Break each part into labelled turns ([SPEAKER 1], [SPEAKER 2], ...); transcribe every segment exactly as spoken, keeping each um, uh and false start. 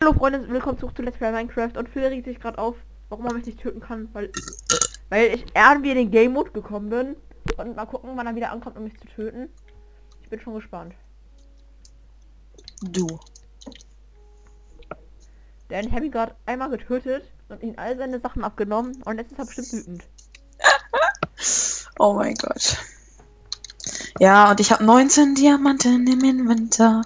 [SPEAKER 1] Hallo Freunde, willkommen zurück zu Let's Play Minecraft. Und Phil regt sich gerade auf, warum er mich nicht töten kann, weil weil ich irgendwie in den Game Mode gekommen bin. Und mal gucken, wann er wieder ankommt, um mich zu töten. Ich bin schon gespannt.
[SPEAKER 2] Du.
[SPEAKER 1] Denn ich habe ihn gerade einmal getötet und ihm all seine Sachen abgenommen und jetzt ist er bestimmt wütend.
[SPEAKER 2] Oh mein Gott. Ja, und ich habe neunzehn Diamanten im Inventar.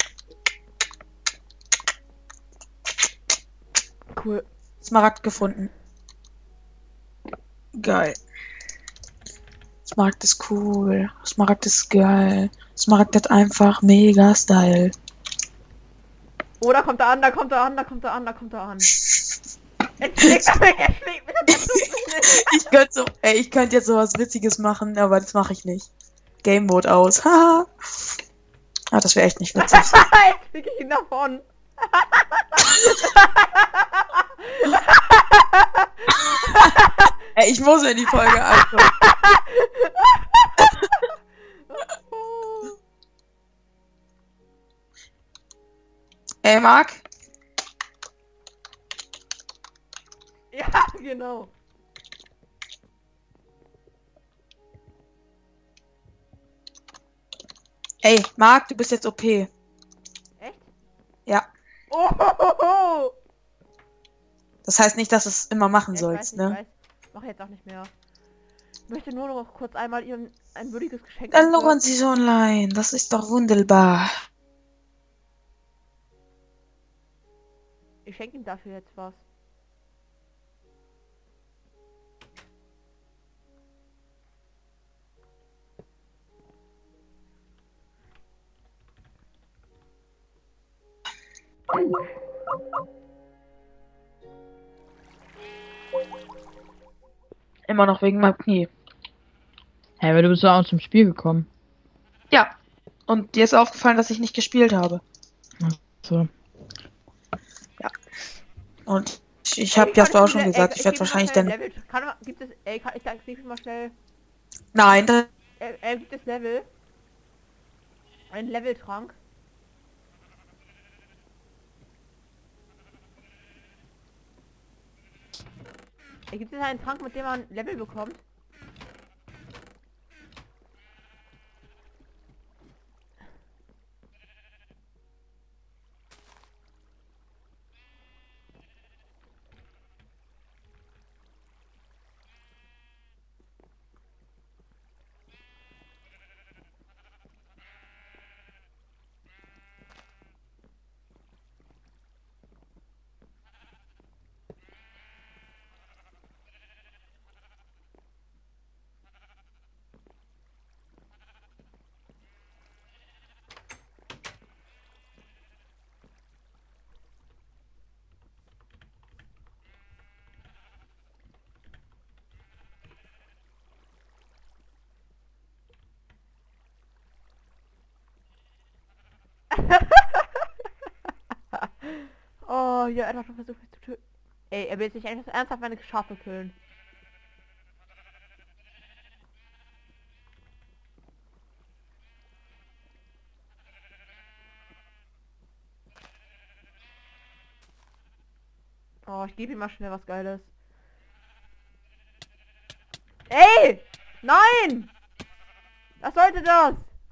[SPEAKER 1] Cool.
[SPEAKER 2] Smaragd gefunden. Geil. Smaragd ist cool. Smaragd ist geil. Smaragd hat einfach mega Style.
[SPEAKER 1] Oh, da kommt er an, da kommt er an, da kommt er an, da kommt er an. Er schlägt mich, er schlägt mich und er tut mich nicht.
[SPEAKER 2] Ich könnte so, ey, ich könnte jetzt sowas Witziges machen, aber das mache ich nicht. Game Mode aus. Haha. Ah, das wäre echt nicht witzig.
[SPEAKER 1] Jetzt krieg ich ihn davon.
[SPEAKER 2] Ey, ich muss mir die Folge angucken. Ey, Marc?
[SPEAKER 1] Ja, genau.
[SPEAKER 2] Ey, Marc, du bist jetzt O P.
[SPEAKER 1] Echt?
[SPEAKER 2] Ja.
[SPEAKER 1] Oh, ho, ho, ho.
[SPEAKER 2] Das heißt nicht, dass du es immer machen
[SPEAKER 1] Ja, ich
[SPEAKER 2] sollst,
[SPEAKER 1] weiß,
[SPEAKER 2] ne?
[SPEAKER 1] ich weiß. Mach jetzt auch nicht mehr. Ich möchte nur noch kurz einmal Ihnen ein würdiges Geschenk
[SPEAKER 2] Dann
[SPEAKER 1] auswürfen.
[SPEAKER 2] loggern Sie so online. Das ist doch wunderbar.
[SPEAKER 1] Ich schenke ihm dafür jetzt was.
[SPEAKER 2] Immer noch wegen meinem Knie.
[SPEAKER 3] Hä, hey, weil du bist ja auch zum Spiel gekommen.
[SPEAKER 2] Ja. Und dir ist aufgefallen, dass ich nicht gespielt habe.
[SPEAKER 3] So.
[SPEAKER 2] Ja. Und ich, ich habe Jasper auch schon gesagt, ich werde wahrscheinlich dann...
[SPEAKER 1] Level. Kann, gibt es, ey, kann ich da krieg ich mal schnell...
[SPEAKER 2] Nein, das...
[SPEAKER 1] Äh, äh, gibt es Level? Ein Leveltrank? Äh, gibt es einen Trank, mit dem man Level bekommt? Oh, ja, er hat schon versucht mich zu töten. Ey, er will sich einfach ernsthaft meine Schafe killen. Oh, ich gebe ihm mal schnell was Geiles. Ey! Nein! Was sollte das?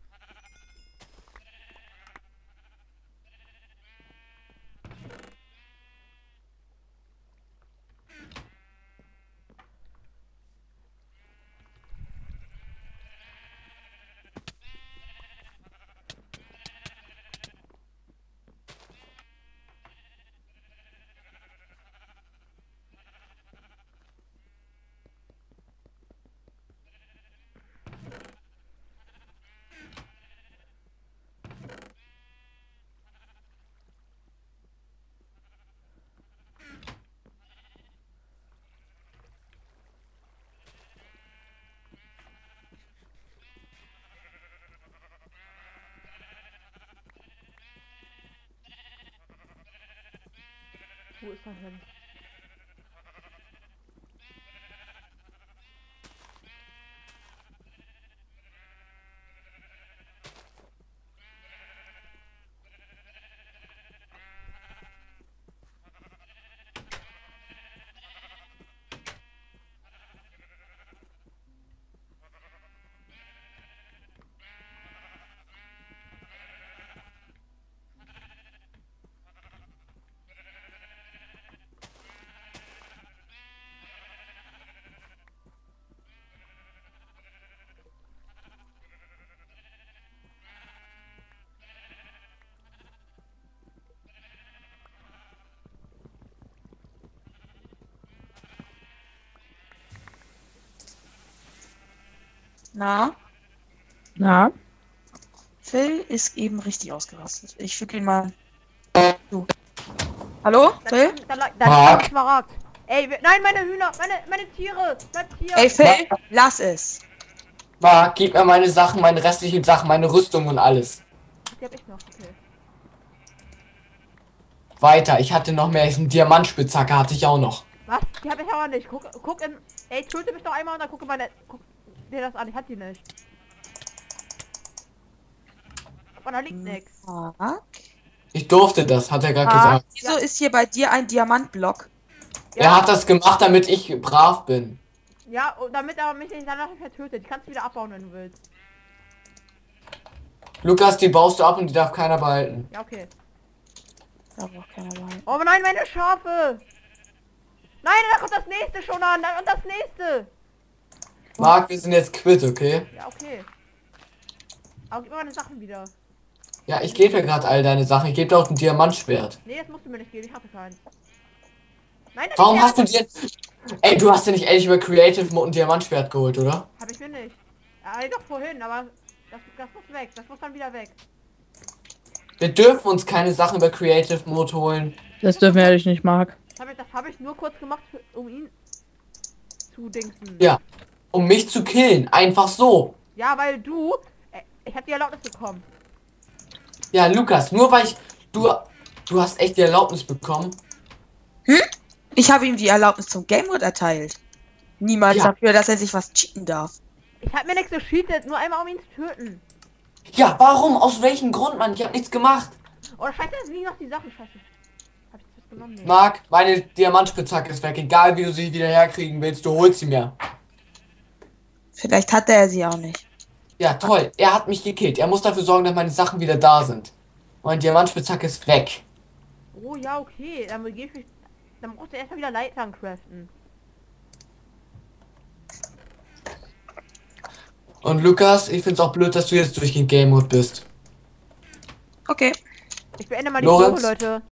[SPEAKER 1] Wo ist er hin?
[SPEAKER 2] Na,
[SPEAKER 3] Na?
[SPEAKER 2] Phil ist eben richtig ausgerastet. Ich füge ihn mal zu. Hallo, Phil?
[SPEAKER 1] Dann, dann, dann
[SPEAKER 4] Mark.
[SPEAKER 1] ist Smaragd. Ey, wir- nein, meine Hühner, meine, meine Tiere, bleibt hier.
[SPEAKER 2] Ey, Phil, lass es.
[SPEAKER 4] Marc, gib mir meine Sachen, meine restlichen Sachen, meine Rüstung und alles.
[SPEAKER 1] Die hab ich noch, okay.
[SPEAKER 4] Weiter, ich hatte noch mehr. Einen Diamantspitzhacke hatte ich auch noch.
[SPEAKER 1] Was? Die hab ich aber nicht. Guck, guck in. Ey, töte mich doch einmal und dann gucke meine. Guck dir das an, ich hatte die nicht. Guck mal, da liegt nix.
[SPEAKER 2] Mark?
[SPEAKER 4] Ich durfte das, hat er gerade
[SPEAKER 2] Ah,
[SPEAKER 4] gesagt.
[SPEAKER 2] wieso ist hier bei dir ein Diamantblock?
[SPEAKER 4] Er hat das gemacht, damit ich brav bin.
[SPEAKER 1] Ja, und damit er mich nicht danach vertötet. Die kannst du wieder abbauen, wenn du willst.
[SPEAKER 4] Lukas, die baust du ab und die darf keiner behalten.
[SPEAKER 1] Ja, okay.
[SPEAKER 2] Da braucht keiner bei.
[SPEAKER 1] Oh nein, meine Schafe! Nein, da kommt das nächste schon an. da- Und das nächste.
[SPEAKER 4] Marc, wir sind jetzt quitt, okay?
[SPEAKER 1] Ja, okay. Aber gib mir meine Sachen wieder.
[SPEAKER 4] Ja, ich gebe dir gerade all deine Sachen. Ich gebe dir auch ein Diamantschwert.
[SPEAKER 1] Nee, das musst du mir nicht geben. Ich hatte keins. Nein, das
[SPEAKER 4] Warum
[SPEAKER 1] ist
[SPEAKER 4] hast du dir... Ey, du hast dir nicht ehrlich über Creative Mode ein Diamantschwert geholt, oder?
[SPEAKER 1] Hab ich mir nicht. Ja, doch vorhin, aber das, das muss weg. Das muss dann wieder weg.
[SPEAKER 4] Wir dürfen uns keine Sachen über Creative Mode holen.
[SPEAKER 3] Das dürfen wir ehrlich nicht, Marc.
[SPEAKER 1] Das habe ich, das hab ich nur kurz gemacht, für, um ihn zu dingsen.
[SPEAKER 4] Ja. Um mich zu killen. Einfach so.
[SPEAKER 1] Ja, weil du... Äh, ich hab die Erlaubnis bekommen.
[SPEAKER 4] Ja, Lukas, nur weil ich... Du... Du hast echt die Erlaubnis bekommen.
[SPEAKER 2] Ich habe ihm die Erlaubnis zum Game Mode erteilt. Niemals
[SPEAKER 4] Ja.
[SPEAKER 2] dafür, dass er sich was cheaten darf.
[SPEAKER 1] Ich hab mir nichts gescheatet, nur einmal um ihn zu töten.
[SPEAKER 4] Ja, warum? Aus welchem Grund, Mann? Ich hab nichts gemacht.
[SPEAKER 1] Oder scheiße, es liegen noch die Sachen. Scheiße. Hab ich das genommen? Nee.
[SPEAKER 4] Marc, meine Diamantspitzhacke ist weg. Egal, wie du sie wieder herkriegen willst, du holst sie mir.
[SPEAKER 2] Vielleicht hatte er sie auch nicht.
[SPEAKER 4] Ja, toll. Er hat mich gekillt. Er muss dafür sorgen, dass meine Sachen wieder da sind. Meine Diamantspitzhacke ist weg.
[SPEAKER 1] Oh ja, okay. Dann gebe ich mich. Dann brauchst du erstmal wieder Leitern craften.
[SPEAKER 4] Und Lukas, ich find's auch blöd, dass du jetzt durchgehend Game Mode bist.
[SPEAKER 2] Okay.
[SPEAKER 1] Ich beende mal die
[SPEAKER 4] Lorenz?
[SPEAKER 1] Folge, Leute.